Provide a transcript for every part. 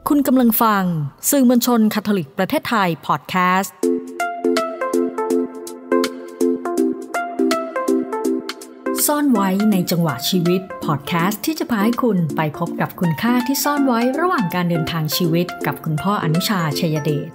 คุณกำลังฟังสื่อมวลชนคาทอลิกประเทศไทยพอดแคสต์ซ่อนไว้ในจังหวะชีวิตพอดแคสต์ที่จะพาให้คุณไปพบกับคุณค่าที่ซ่อนไว้ระหว่างการเดินทางชีวิตกับคุณพ่ออนุชา ชัยเดช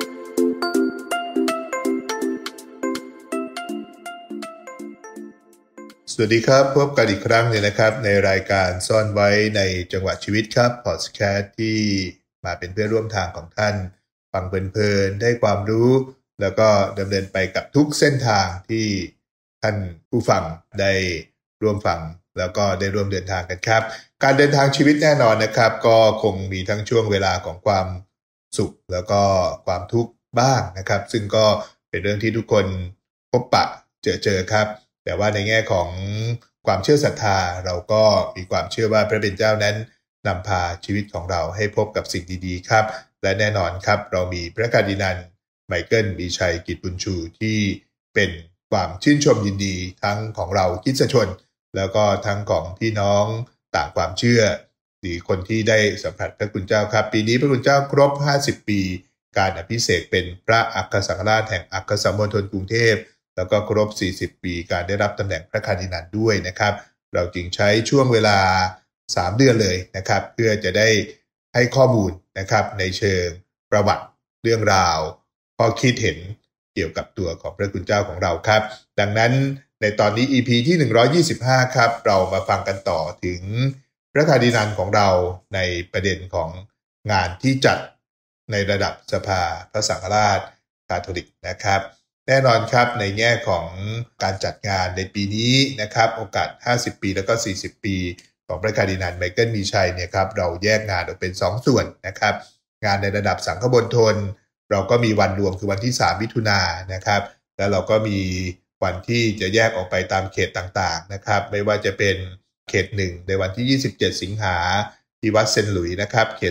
สวัสดีครับพบกันอีกครั้งนึงนะครับในรายการซ่อนไว้ในจังหวะชีวิตครับพอดแคสต์ที่มาเป็นเพื่อนร่วมทางของท่านฟังเพลินๆได้ความรู้แล้วก็ดำเนินไปกับทุกเส้นทางที่ท่านผู้ฟังได้ร่วมฟังแล้วก็ได้ร่วมเดินทางกันครับการเดินทางชีวิตแน่นอนนะครับก็คงมีทั้งช่วงเวลาของความสุขแล้วก็ความทุกข์บ้างนะครับซึ่งก็เป็นเรื่องที่ทุกคนพบปะเจอครับแต่ว่าในแง่ของความเชื่อศรัทธาเราก็มีความเชื่อว่าพระเป็นเจ้านั้นนำพาชีวิตของเราให้พบกับสิ่งดีๆครับและแน่นอนครับเรามีพระคาร์ดินัลไมเคิลมีชัยกิจบุญชูที่เป็นความชื่นชมยินดีทั้งของเราคริสตชนแล้วก็ทั้งของพี่น้องต่างความเชื่อหรือคนที่ได้สัมผัสพระคุณเจ้าครับปีนี้พระคุณเจ้าครบ50ปีการอภิเษกเป็นพระอัครสังฆราชแห่งอัครสัมมณฑลกรุงเทพแล้วก็ครบ40ปีการได้รับตำแหน่งพระคาร์ดินัลด้วยนะครับเราจึงใช้ช่วงเวลา3เดือนเลยนะครับเพื่อจะได้ให้ข้อมูลนะครับในเชิงประวัติเรื่องราวข้อคิดเห็นเกี่ยวกับตัวของพระคุณเจ้าของเราครับดังนั้นในตอนนี้ EP ที่125ครับเรามาฟังกันต่อถึงพระคาร์ดินัลของเราในประเด็นของงานที่จัดในระดับสภาพระสังฆราชคาทอลิกนะครับแน่นอนครับในแง่ของการจัดงานในปีนี้นะครับโอกาส50ปีแล้วก็40ปีของพระคาร์ดินัลไมเคิลมีชัยเนี่ยครับเราแยกงานออกเป็น2ส่วนนะครับงานในระดับสังฆมณฑลเราก็มีวันรวมคือวันที่3มิถุนายนนะครับแล้วเราก็มีวันที่จะแยกออกไปตามเขตต่างๆนะครับไม่ว่าจะเป็นเขต1ในวันที่27สิงหาที่วัดเซนต์หลุยส์นะครับเขต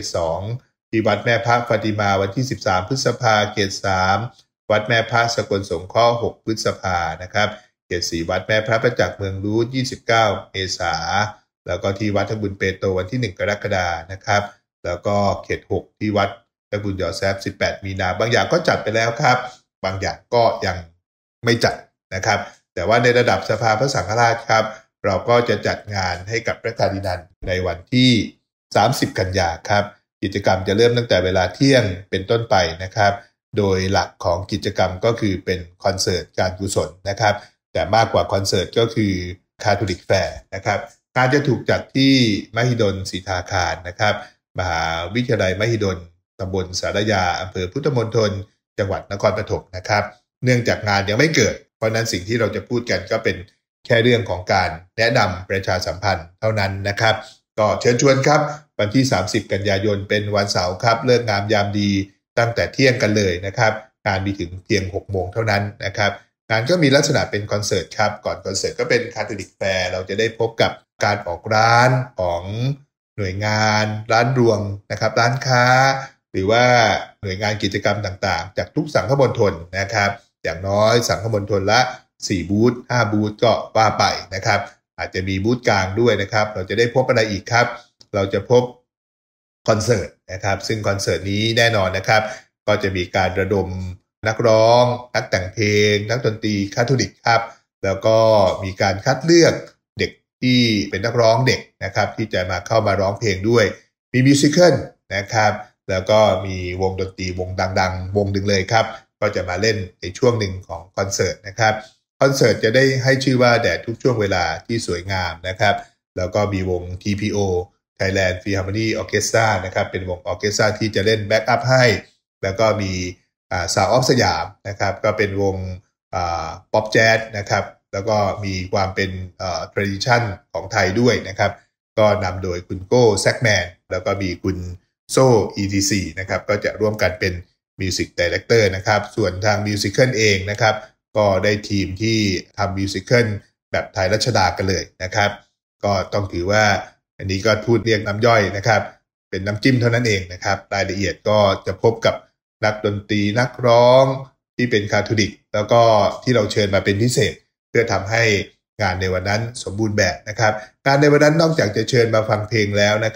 2ที่วัดแม่พระฟาติมาวันที่13พฤษภาคมเขต3วัดแม่พระสกลสงเคราะห์6พฤษภานะครับเขต4วัดแม่พระประจักษ์เมืองรูท29เมษายนแล้วก็ที่วัดทบุญเปโตรวันที่1กรกฎาคมนะครับแล้วก็เขต6ที่วัดทบุญยอแซฟ18มีนาบางอย่างก็จัดไปแล้วครับบางอย่างก็ยังไม่จัดนะครับแต่ว่าในระดับสภาพระสังฆราชครับเราก็จะจัดงานให้กับพระคาร์ดินัลในวันที่30กันยายนครับกิจกรรมจะเริ่มตั้งแต่เวลาเที่ยงเป็นต้นไปนะครับโดยหลักของกิจกรรมก็คือเป็นคอนเสิร์ตการกุศลนะครับแต่มากกว่าคอนเสิร์ตก็คือคาทอลิกแฟร์นะครับการจะถูกจัดที่มหิดลศรีทาคารนะครับมหาวิทยาลัยมหิดลตำบลสารยาอำเภอพุทธมณฑลจังหวัดนครปฐมนะครับเนื่องจากงานยังไม่เกิดเพราะนั้นสิ่งที่เราจะพูดกันก็เป็นแค่เรื่องของการแนะนำประชาสัมพันธ์เท่านั้นนะครับก็เชิญชวนครับวันที่30กันยายนเป็นวันเสาร์ครับเลิกงามยามดีตั้งแต่เที่ยงกันเลยนะครับงานมีถึงเพียง6โมงเท่านั้นนะครับงานก็มีลักษณะเป็นคอนเสิร์ตครับก่อนคอนเสิร์ตก็เป็นคาทอลิกแฟร์เราจะได้พบกับการออกร้านของหน่วยงานร้านรวงนะครับร้านค้าหรือว่าหน่วยงานกิจกรรมต่างๆจากทุกสังฆมณฑลนะครับอย่างน้อยสังฆมณฑลละ4บูธ5บูธก็ว่าไปนะครับอาจจะมีบูธกลางด้วยนะครับเราจะได้พบอะไรอีกครับเราจะพบคอนเสิร์ตนะครับซึ่งคอนเสิร์ตนี้แน่นอนนะครับก็จะมีการระดมนักร้องนักแต่งเพลงนักดนตรีคาทอลิกครับแล้วก็มีการคัดเลือกเด็กที่เป็นนักร้องเด็กนะครับที่จะมาเข้ามาร้องเพลงด้วยมีมิวสิคัลนะครับแล้วก็มีวงดนตรีวงดังๆวงหนึ่งเลยครับก็จะมาเล่นในช่วงหนึ่งของคอนเสิร์ตนะครับคอนเสิร์ตจะได้ให้ชื่อว่าแด่ทุกช่วงเวลาที่สวยงามนะครับแล้วก็มีวง TPO Thailand Philharmonic Orchestra นะครับเป็นวงออร์เคสตราที่จะเล่นแบ็กอัพให้แล้วก็มีSound of สยามนะครับก็เป็นวงป๊อปแจ๊สนะครับแล้วก็มีความเป็นtradition ของไทยด้วยนะครับก็นำโดยคุณโก้แซกแมนแล้วก็มีคุณโซ่ ETC นะครับก็จะร่วมกันเป็น Music Director นะครับส่วนทาง Musical เองนะครับก็ได้ทีมที่ทำ Musical แบบไทยรัชดากันเลยนะครับก็ต้องถือว่าอันนี้ก็พูดเรียกน้ำย่อยนะครับเป็นน้ำจิ้มเท่านั้นเองนะครับรายละเอียดก็จะพบกับนักดนตรีนักร้องที่เป็นคาทอลิกแล้วก็ที่เราเชิญมาเป็นพิเศษเพื่อทำให้งานในวันนั้นสมบูรณ์แบบนะครับงานในวันนั้นนอกจากจะเชิญมาฟังเพลงแล้วนะครับ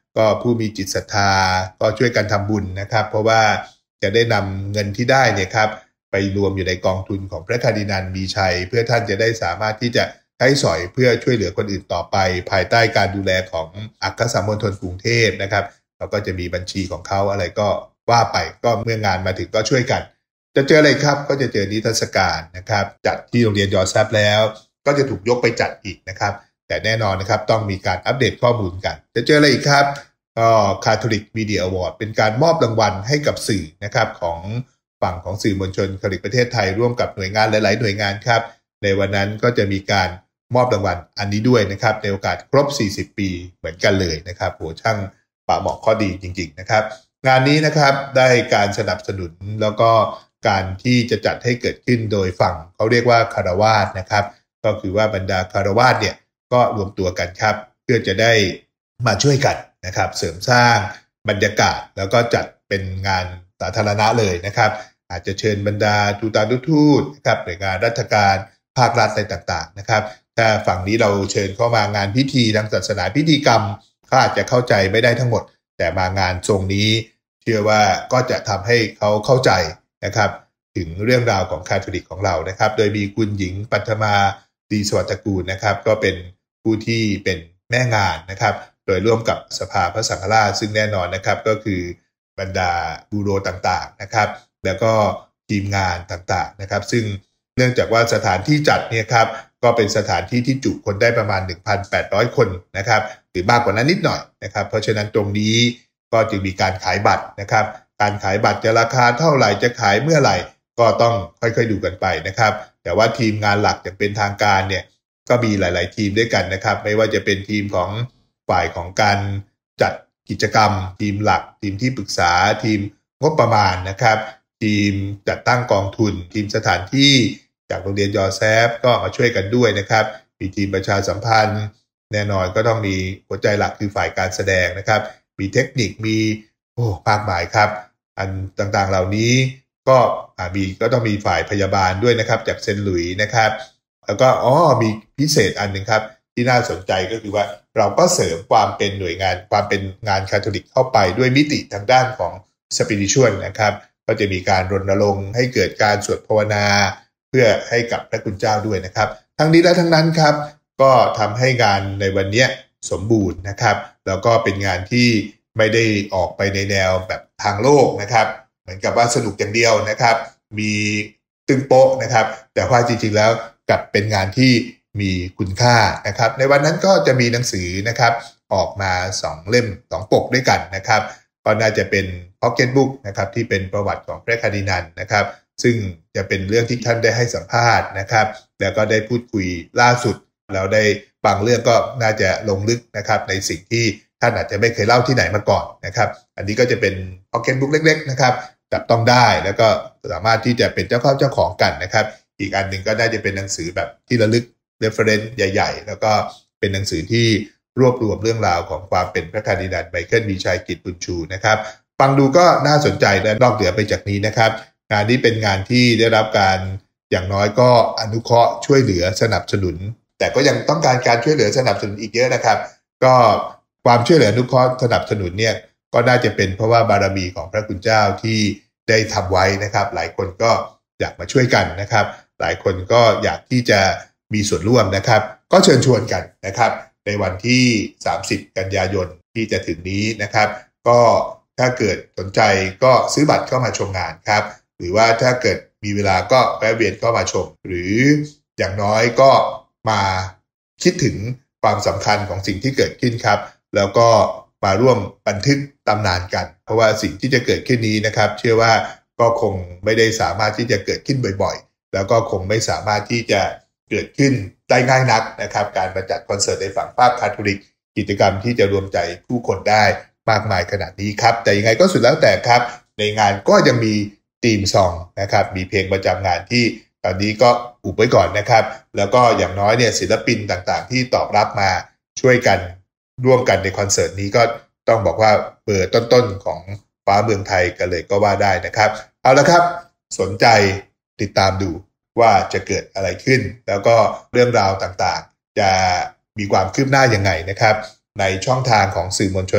ก็ผู้มีจิตศรัทธาก็ช่วยกันทำบุญนะครับเพราะว่าจะได้นำเงินที่ได้เนี่ยครับไปรวมอยู่ในกองทุนของพระคาร์ดินัลมีชัยเพื่อท่านจะได้สามารถที่จะใช้สอยเพื่อช่วยเหลือคนอื่นต่อไปภายใต้การดูแลของอัครสามมณฑลกรุงเทพนะครับเราก็จะมีบัญชีของเขาอะไรก็ว่าไปก็เมื่องานมาถึงก็ช่วยกันจะเจออะไรครับก็จะเจอนิทรรศการนะครับจัดที่โรงเรียนยอแซฟแล้วก็จะถูกยกไปจัดอีกนะครับแต่แน่นอนนะครับต้องมีการอัปเดตข้อมูลกันจะเจออะไรอีกครับก็ Catholic Media Award เป็นการมอบรางวัลให้กับสื่อนะครับของฝั่งของสื่อมวลชนคาทอลิกประเทศไทยร่วมกับหน่วยงานหลายๆหน่วยงานครับในวันนั้นก็จะมีการมอบรางวัลอันนี้ด้วยนะครับในโอกาสครบ40ปีเหมือนกันเลยนะครับโหช่างป่าเหมาะข้อดีจริงๆนะครับงานนี้นะครับได้การสนับสนุนแล้วก็การที่จะจัดให้เกิดขึ้นโดยฝั่งเขาเรียกว่าคารวาสนะครับก็คือว่าบรรดาคารวาสเนี่ยก็รวมตัวกันครับเพื่อจะได้มาช่วยกันนะครับเสริมสร้างบรรยากาศแล้วก็จัดเป็นงานสาธารณะเลยนะครับอาจจะเชิญบรรดาทูตานุทูตนะครับหน่วยงานราชการภาครัฐอะไรต่างๆนะครับถ้าฝั่งนี้เราเชิญเข้ามางานพิธีทางศาสนาพิธีกรรมเขาอาจจะเข้าใจไม่ได้ทั้งหมดแต่มางานทรงนี้เชื่อว่าก็จะทำให้เขาเข้าใจนะครับถึงเรื่องราวของคาทอลิกของเรานะครับโดยมีคุณหญิงปัทมาดีสวัสดิ์ตระกูลนะครับก็เป็นผู้ที่เป็นแม่งานนะครับโดยร่วมกับสภาพระสังฆราชซึ่งแน่นอนนะครับก็คือบรรดาบูโรต่างๆนะครับแล้วก็ทีมงานต่างๆนะครับซึ่งเนื่องจากว่าสถานที่จัดเนี่ยครับก็เป็นสถานที่ที่จุคนได้ประมาณ 1,800 คนนะครับหรือมากกว่านั้นนิดหน่อยนะครับเพราะฉะนั้นตรงนี้ก็จึงมีการขายบัตรนะครับการขายบัตรจะราคาเท่าไหร่จะขายเมื่อไหร่ก็ต้องค่อยๆดูกันไปนะครับแต่ว่าทีมงานหลักอย่างเป็นทางการเนี่ยก็มีหลายๆทีมด้วยกันนะครับไม่ว่าจะเป็นทีมของฝ่ายของการจัดกิจกรรมทีมหลักทีมที่ปรึกษาทีมงบประมาณนะครับทีมจัดตั้งกองทุนทีมสถานที่จากโรงเรียนยอแซฟก็มาช่วยกันด้วยนะครับมีทีมประชาสัมพันธ์แน่นอนก็ต้องมีหัวใจหลักคือฝ่ายการแสดงนะครับมีเทคนิคมีมากมายครับอันต่างๆเหล่านี้ก็ต้องมีฝ่ายพยาบาลด้วยนะครับจากเซนต์หลุยส์นะครับแล้วก็มีพิเศษอันนึงครับที่น่าสนใจก็คือว่าเราก็เสริมความเป็นหน่วยงานความเป็นงานคาทอลิกเข้าไปด้วยมิติทางด้านของสปิริชวลนะครับก็จะมีการรณรงค์ให้เกิดการสวดภาวนาเพื่อให้กับพระคุณเจ้าด้วยนะครับทั้งนี้และทั้งนั้นครับก็ทำให้งานในวันนี้สมบูรณ์นะครับแล้วก็เป็นงานที่ไม่ได้ออกไปในแนวแบบทางโลกนะครับเหมือนกับว่าสนุกอย่างเดียวนะครับมีตึงโป๊ะนะครับแต่ว่าจริงๆแล้วกลับเป็นงานที่มีคุณค่านะครับในวันนั้นก็จะมีหนังสือนะครับออกมา2เล่ม2ปกด้วยกันนะครับก็น่าจะเป็นพ็อกเก็ตบุ๊กนะครับที่เป็นประวัติของพระคาร์ดินัลนะครับซึ่งจะเป็นเรื่องที่ท่านได้ให้สัมภาษณ์นะครับแล้วก็ได้พูดคุยล่าสุดแล้วได้บางเรื่องก็น่าจะลงลึกนะครับในสิ่งที่ท่านอาจจะไม่เคยเล่าที่ไหนมาก่อนนะครับอันนี้ก็จะเป็นพ็อกเก็ตบุ๊กเล็กๆนะครับจับต้องได้แล้วก็สามารถที่จะเป็นเจ้าของกันนะครับอีกอันหนึ่งก็น่าจะเป็นหนังสือแบบที่ระลึกreference ใหญ่ๆแล้วก็เป็นหนังสือที่รวบรวมเรื่องราวของความเป็นพระคาร์ดินัลไมเคิลมีชัยกิจบุญชูนะครับฟังดูก็น่าสนใจและนอกเหนือไปจากนี้นะครับงานนี้เป็นงานที่ได้รับการอย่างน้อยก็อนุเคราะห์ช่วยเหลือสนับสนุนแต่ก็ยังต้องการช่วยเหลือสนับสนุนอีกเยอะนะครับก็ความช่วยเหลืออนุเคราะห์สนับสนุนเนี่ยก็น่าจะเป็นเพราะว่าบารมีของพระคุณเจ้าที่ได้ทำไว้นะครับหลายคนก็อยากมาช่วยกันนะครับหลายคนก็อยากที่จะมีส่วนร่วมนะครับก็เชิญชวนกันนะครับในวันที่30กันยายนที่จะถึงนี้นะครับก็ถ้าเกิดสนใจก็ซื้อบัตรเข้ามาชมงานครับหรือว่าถ้าเกิดมีเวลาก็แวะเวียนเข้ามาชมหรืออย่างน้อยก็มาคิดถึงความสำคัญของสิ่งที่เกิดขึ้นครับแล้วก็มาร่วมบันทึกตำนานกันเพราะว่าสิ่งที่จะเกิดขึ้นนี้นะครับเชื่อว่าก็คงไม่ได้สามารถที่จะเกิดขึ้นบ่อยๆแล้วก็คงไม่สามารถที่จะเกิดขึ้นได้ง่ายนักนะครับการมาจัดคอนเสิร์ตในฝั่งภาคคาทอลิกกิจกรรมที่จะรวมใจผู้คนได้มากมายขนาดนี้ครับแต่ยังไงก็สุดแล้วแต่ครับในงานก็ยังมีธีมซองนะครับมีเพลงประจำงานที่ตอนนี้ก็อุบไว้ก่อนนะครับแล้วก็อย่างน้อยเนี่ยศิลปินต่างๆที่ตอบรับมาช่วยกันร่วมกันในคอนเสิร์ตนี้ก็ต้องบอกว่าเบอร์ต้นๆของฟ้าเมืองไทยกันเลยก็ว่าได้นะครับเอาละครับสนใจติดตามดูว่าจะเกิดอะไรขึ้นแล้วก็เรื่องราวต่างๆจะมีความคืบหน้ายังไงนะครับในช่องทางของสื่อมวลชน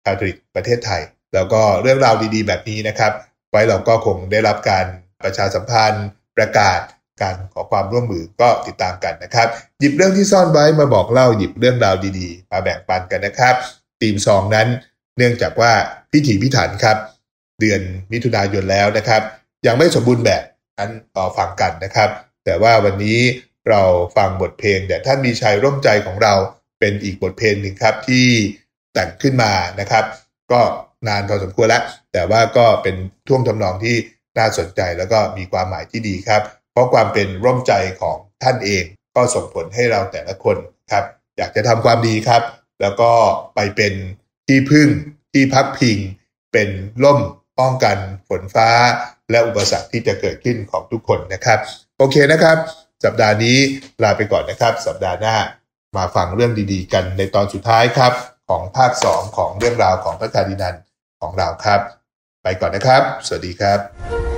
คาทอลิกประเทศไทยแล้วก็เรื่องราวดีๆแบบนี้นะครับไว้เราก็คงได้รับการประชาสัมพันธ์ประกาศการขอความร่วมมือก็ติดตามกันนะครับหยิบเรื่องที่ซ่อนไว้มาบอกเล่าหยิบเรื่องราวดีๆมาแบ่งปันกันนะครับทีมซองนั้นเนื่องจากว่าพิถีพิถันครับเดือนมิถุนายนแล้วนะครับยังไม่สมบูรณ์แบบนั้นต่อฟังกันนะครับแต่ว่าวันนี้เราฟังบทเพลงแต่ท่านมีชัยร่มใจของเราเป็นอีกบทเพลงหนึ่งครับที่แต่งขึ้นมานะครับก็นานพอสมควรแล้วแต่ว่าก็เป็นท่วงทำนองที่น่าสนใจแล้วก็มีความหมายที่ดีครับเพราะความเป็นร่มใจของท่านเองก็ส่งผลให้เราแต่ละคนครับอยากจะทำความดีครับแล้วก็ไปเป็นที่พึ่งที่พักพิงเป็นร่มป้องกันฝนฟ้าและอุปสรรคที่จะเกิดขึ้นของทุกคนนะครับโอเคนะครับสัปดาห์นี้ลาไปก่อนนะครับสัปดาห์หน้ามาฟังเรื่องดีๆกันในตอนสุดท้ายครับของภาค2ของเรื่องราวของพระคาร์ดินัลของเราครับไปก่อนนะครับสวัสดีครับ